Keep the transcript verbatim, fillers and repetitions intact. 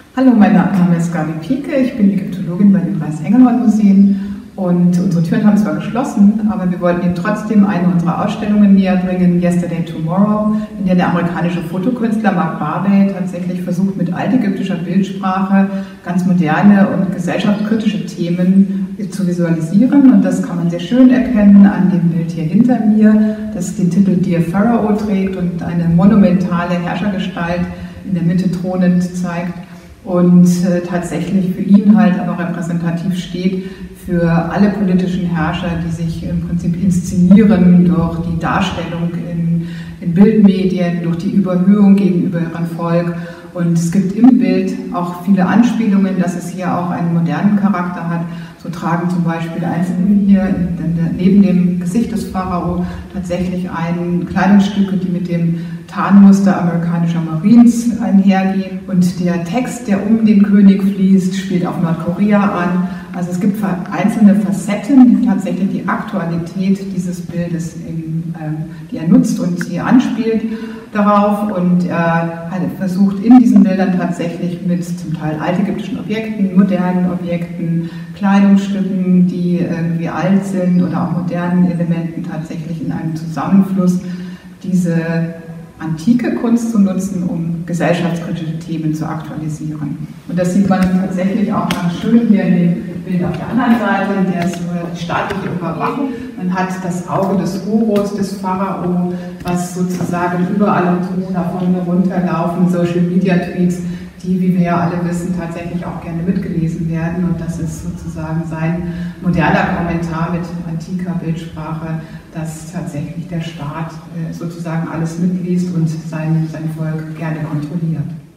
Hallo, mein Name ist Gabi Pieke, ich bin Ägyptologin bei den Reichs-Engelhorn-Museen und unsere Türen haben zwar geschlossen, aber wir wollten Ihnen trotzdem eine unserer Ausstellungen näher bringen, Yesterday Tomorrow, in der der amerikanische Fotokünstler Mark Barbey tatsächlich versucht, mit altägyptischer Bildsprache ganz moderne und gesellschaftskritische Themen zu visualisieren, und das kann man sehr schön erkennen an dem Bild hier hinter mir, das den Titel Dear Pharaoh trägt und eine monumentale Herrschergestalt in der Mitte thronend zeigt und äh, tatsächlich für ihn halt aber repräsentativ steht für alle politischen Herrscher, die sich im Prinzip inszenieren durch die Darstellung in, in Bildmedien, durch die Überhöhung gegenüber ihrem Volk. Und es gibt im Bild auch viele Anspielungen, dass es hier auch einen modernen Charakter hat. So tragen zum Beispiel Einzelne hier neben dem Gesicht des Pharao tatsächlich ein Kleidungsstücke, die mit dem Tarnmuster amerikanischer Marines einhergehen. Und der Text, der um den König fließt, spielt auf Nordkorea an. Also es gibt einzelne Facetten, die tatsächlich die Aktualität dieses Bildes, in, ähm, die er nutzt und die anspielt darauf. Und er versucht in diesen Bildern tatsächlich mit zum Teil altägyptischen Objekten, modernen Objekten, Kleidungsstücken, die irgendwie alt sind, oder auch modernen Elementen tatsächlich in einem Zusammenfluss diese antike Kunst zu nutzen, um gesellschaftskritische Themen zu aktualisieren. Und das sieht man tatsächlich auch ganz schön hier in dem Bild auf der anderen Seite, in der ist die staatliche Überwachung. Man hat das Auge des Horus, des Pharao, was sozusagen überall im Ton davon herunterlaufen, Social Media Tweets, die, wie wir ja alle wissen, tatsächlich auch gerne mitgelesen werden. Und das ist sozusagen sein moderner Kommentar mit antiker Bildsprache, dass tatsächlich der Staat sozusagen alles mitliest und sein, sein Volk gerne kontrolliert.